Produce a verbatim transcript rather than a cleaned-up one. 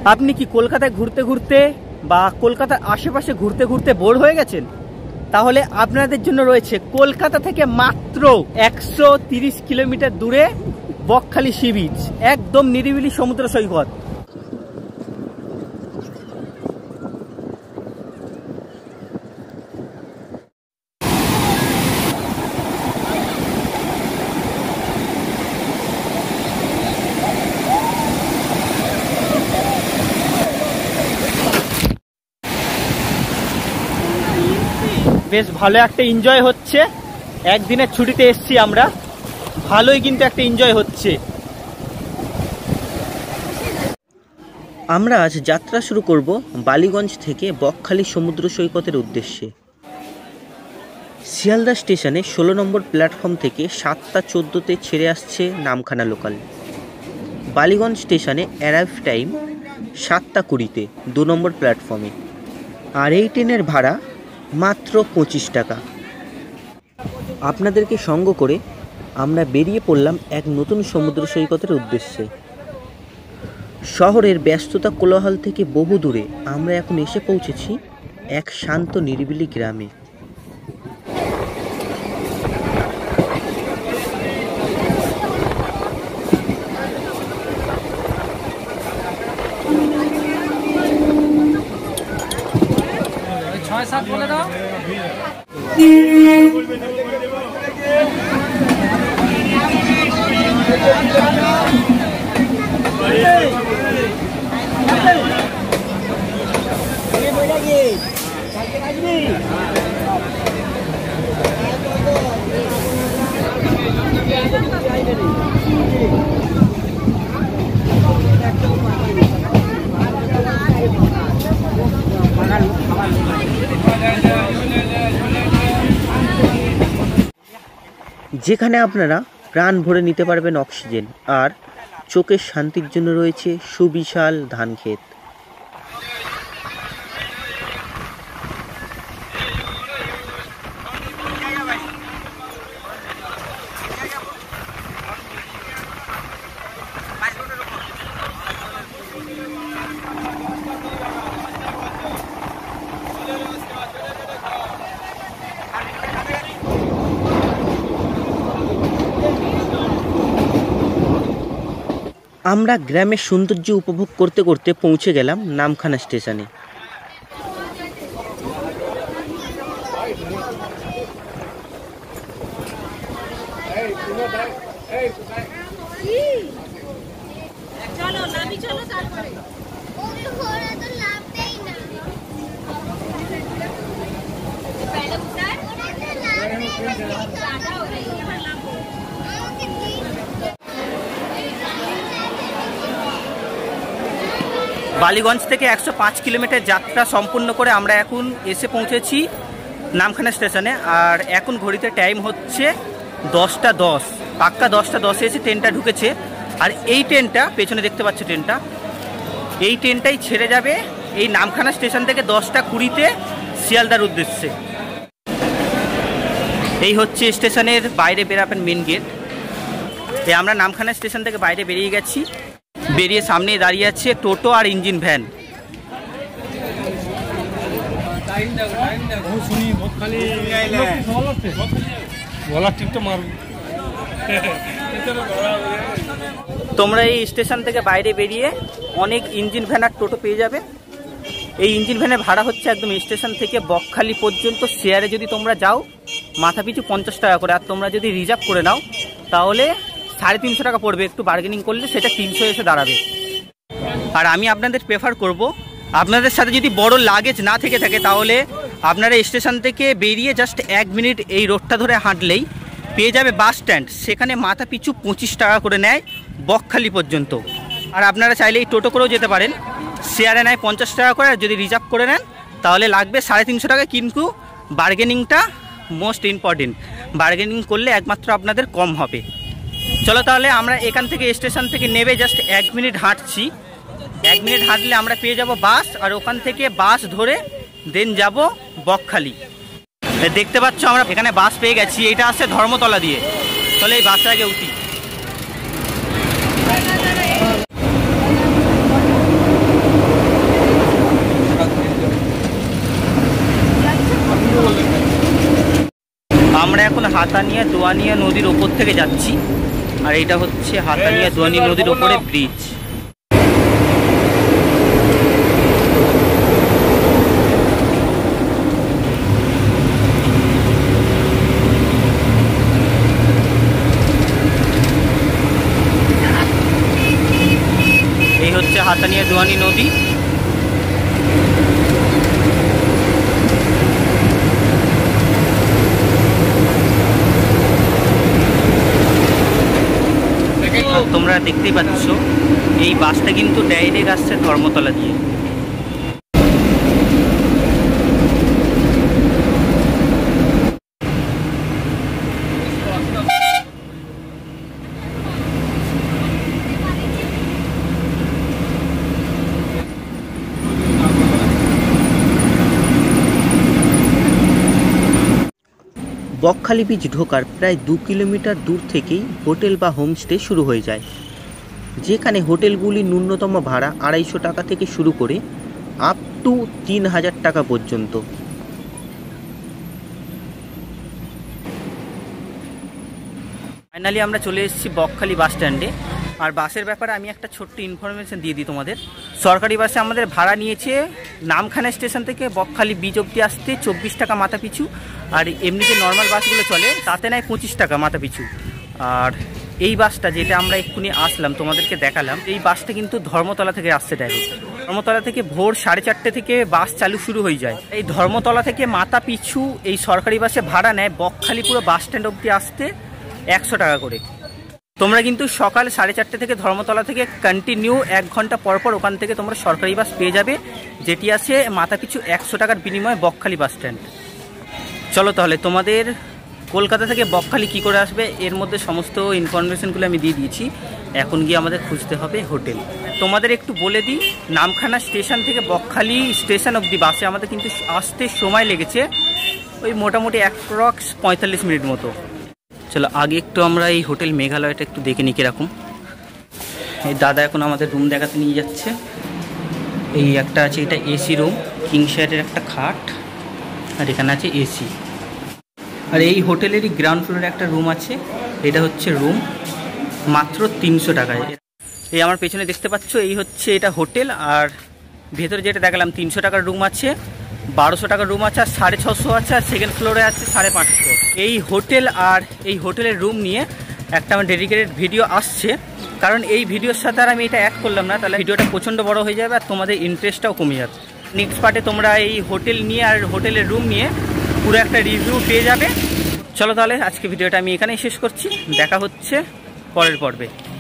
আপনি কি কলকাতায় ঘুরতে ঘুরতে বা কলকাতার আশেপাশে ঘুরতে ঘুরতে বোর হয়ে গেছেন? তাহলে আপনাদের জন্য রয়েছে কলকাতা থেকে মাত্র একশো তিরিশ কিলোমিটার দূরে বকখালি সি বিচ, একদম নিরিবিলি সমুদ্র সৈকত। বেশ ভালো একটা এনজয় হচ্ছে, একদিনের ছুটিতে এসছি আমরা, ভালোই কিন্তু একটা এনজয় হচ্ছে। আমরা আজ যাত্রা শুরু করব বালিগঞ্জ থেকে বকখালি সমুদ্র সৈকতের উদ্দেশ্যে। শিয়ালদা স্টেশনে ষোলো নম্বর প্ল্যাটফর্ম থেকে সাতটা চোদ্দোতে ছেড়ে আসছে নামখানা লোকাল। বালিগঞ্জ স্টেশনে অ্যারাইভ টাইম সাতটা কুড়িতে দু নম্বর প্ল্যাটফর্মে। আর এই ট্রেনের ভাড়া মাত্র পঁচিশ টাকা। আপনাদেরকে সঙ্গ করে আমরা বেরিয়ে পড়লাম এক নতুন সমুদ্র সৈকতের উদ্দেশ্যে। শহরের ব্যস্ততা কোলাহল থেকে বহু দূরে আমরা এখন এসে পৌঁছেছি এক শান্ত নিরিবিলি গ্রামে। ছয় সাত বলে দাও। যেখানে আপনারা প্রাণ ভরে নিতে পারবেন অক্সিজেন, আর চোখের শান্তির জন্য রয়েছে সুবিশাল ধান ক্ষেত। আমরা গ্রামের সৌন্দর্য উপভোগ করতে করতে পৌঁছে গেলাম নামখানা স্টেশনে। বালিগঞ্জ থেকে একশো পাঁচ কিলোমিটার যাত্রা সম্পূর্ণ করে আমরা এখন এসে পৌঁছেছি নামখানা স্টেশনে। আর এখন ঘড়িতে টাইম হচ্ছে দশটা দশ, পাক্কা দশটা দশে এসে ট্রেনটা ঢুকেছে। আর এই ট্রেনটা পেছনে দেখতে পাচ্ছ, ট্রেনটা এই ট্রেনটাই ছেড়ে যাবে এই নামখানা স্টেশন থেকে দশটা কুড়িতে শিয়ালদার উদ্দেশ্যে। এই হচ্ছে স্টেশনের বাইরে বেরাবেন মেন গেট। আমরা নামখানা স্টেশন থেকে বাইরে বেরিয়ে গেছি, বেরিয়ে সামনে দাঁড়িয়ে আছে টোটো আর ইঞ্জিন ভ্যান। তোমরা এই স্টেশন থেকে বাইরে বেরিয়ে অনেক ইঞ্জিন ভ্যান আর টোটো পেয়ে যাবে। এই ইঞ্জিন ভ্যানের ভাড়া হচ্ছে একদম স্টেশন থেকে বকখালি পর্যন্ত শেয়ারে যদি তোমরা যাও মাথা পিছু পঞ্চাশ টাকা করে, আর তোমরা যদি রিজার্ভ করে নাও তাহলে সাড়ে তিনশো টাকা পড়বে। একটু বার্গেনিং করলে সেটা তিনশো এসে দাঁড়াবে। আর আমি আপনাদের প্রেফার করব, আপনাদের সাথে যদি বড় লাগেজ না থেকে থাকে তাহলে আপনারা স্টেশন থেকে বেরিয়ে জাস্ট এক মিনিট এই রোডটা ধরে হাঁটলেই পেয়ে যাবে বাস স্ট্যান্ড। সেখানে মাথা পিছু পঁচিশ টাকা করে নেয় বকখালি পর্যন্ত। আর আপনারা চাইলে এই টোটো করেও যেতে পারেন, শেয়ারে নেয় পঞ্চাশ টাকা করে, আর যদি রিজার্ভ করে নেন তাহলে লাগবে সাড়ে তিনশো টাকা। কিন্তু বার্গেনিংটা মোস্ট ইম্পর্টেন্ট, বার্গেনিং করলে একমাত্র আপনাদের কম হবে। চলো তাহলে আমরা এখান থেকে স্টেশন থেকে নেমে জাস্ট এক মিনিট হাঁটছি। এক মিনিট হাঁটলে আমরা পেয়ে যাব বাস, আর ওখান থেকে বাস ধরে দেন যাব বকখালি। দেখতে পাচ্ছ আমরা এখানে বাস পেয়ে গেছি, এটা আসছে ধর্মতলা দিয়ে। চলে এই বাসটা আগে উঠি। এখন হাতানিয়া দোয়ানিয়া নদীর ওপর থেকে যাচ্ছি, আর এটা হচ্ছে হাতানিয়া দোয়ানিয়া নদীর ওপরে ব্রিজ। এই হচ্ছে হাতানিয়া দোয়ানি নদী। তোমরা দেখতেই পাচ্ছ এই বাসটা কিন্তু ডাইরেক্ট আসছে ধর্মতলা দিয়ে। বকখালি বিচ ঢোকার প্রায় দু কিলোমিটার দূর থেকেই হোটেল বা হোমস্টে শুরু হয়ে যায়, যেখানে হোটেলগুলির ন্যূনতম ভাড়া আড়াইশো টাকা থেকে শুরু করে আপ টু তিন হাজার টাকা পর্যন্ত। ফাইনালি আমরা চলে এসেছি বকখালি বাস স্ট্যান্ডে। আর বাসের ব্যাপারে আমি একটা ছোট্ট ইনফরমেশন দিয়ে দিই তোমাদের। সরকারি বাসে আমাদের ভাড়া নিয়েছে নামখানা স্টেশন থেকে বকখালি বিচ অব্দি আসতে চব্বিশ টাকা মাথা পিছু, আর এমনি যে নর্মাল বাসগুলো চলে তাতে নেয় পঁচিশ টাকা মাথা পিছু। আর এই বাসটা যেটা আমরা এক্ষুনি আসলাম তোমাদেরকে দেখালাম, এই বাসটা কিন্তু ধর্মতলা থেকে আসছে ডাইরেক্ট। ধর্মতলা থেকে ভোর সাড়ে চারটে থেকে বাস চালু শুরু হয়ে যায়। এই ধর্মতলা থেকে মাথা পিছু এই সরকারি বাসে ভাড়া নেয় বকখালি পুরো বাস স্ট্যান্ড অব্দি আসতে একশো টাকা করে। তোমরা কিন্তু সকাল সাড়ে চারটে থেকে ধর্মতলা থেকে কন্টিনিউ এক ঘন্টা পর পর ওখান থেকে তোমরা সরকারি বাস পেয়ে যাবে, যেটি আছে মাথা পিছু একশো টাকার বিনিময়ে বকখালি বাস স্ট্যান্ড। চলো তাহলে তোমাদের কলকাতা থেকে বকখালি কি করে আসবে এর মধ্যে সমস্ত ইনফরমেশনগুলো আমি দিয়ে দিয়েছি। এখন গিয়ে আমাদের খুঁজতে হবে হোটেল। তোমাদের একটু বলে দিই, নামখানা স্টেশন থেকে বকখালি স্টেশন অবধি বাসে আমাদের কিন্তু আসতে সময় লেগেছে ওই মোটামুটি অ্যাপ্রক্স পঁয়তাল্লিশ মিনিট মতো। চলো আগে একটু আমরা এই হোটেল মেঘালয়টা একটু দেখে নিই কীরকম। এই দাদা এখন আমাদের রুম দেখাতে নিয়ে যাচ্ছে। এই একটা আছে, এটা এসি রুম, কিং সাইডের একটা খাট, আর এখানে আছে এসি। আর এই হোটেলেরই গ্রাউন্ড ফ্লোরে একটা রুম আছে, এটা হচ্ছে রুম, মাত্র তিনশো টাকায়। এই আমার পেছনে দেখতে পাচ্ছ এই হচ্ছে এটা হোটেল, আর ভেতরে যেটা দেখালাম তিনশো টাকার রুম আছে, বারোশো টাকার রুম আছে, আর সাড়ে ছশো আছে, আর সেকেন্ড ফ্লোরে আছে সাড়ে পাঁচশো। এই হোটেল আর এই হোটেলের রুম নিয়ে একটা আমার ডেডিকেটেড ভিডিও আসছে, কারণ এই ভিডিওর সাথে আর আমি এটা অ্যাড করলাম না, তাহলে ভিডিওটা প্রচণ্ড বড় হয়ে যাবে আর তোমাদের ইন্টারেস্টটাও কমে যাবে। নেক্সট পার্টে তোমরা এই হোটেল নিয়ে আর হোটেলের রুম নিয়ে পুরো একটা রিভিউ পেয়ে যাবে। চলো তাহলে আজকে ভিডিওটা আমি এখানেই শেষ করছি, দেখা হচ্ছে পরের পর্বে।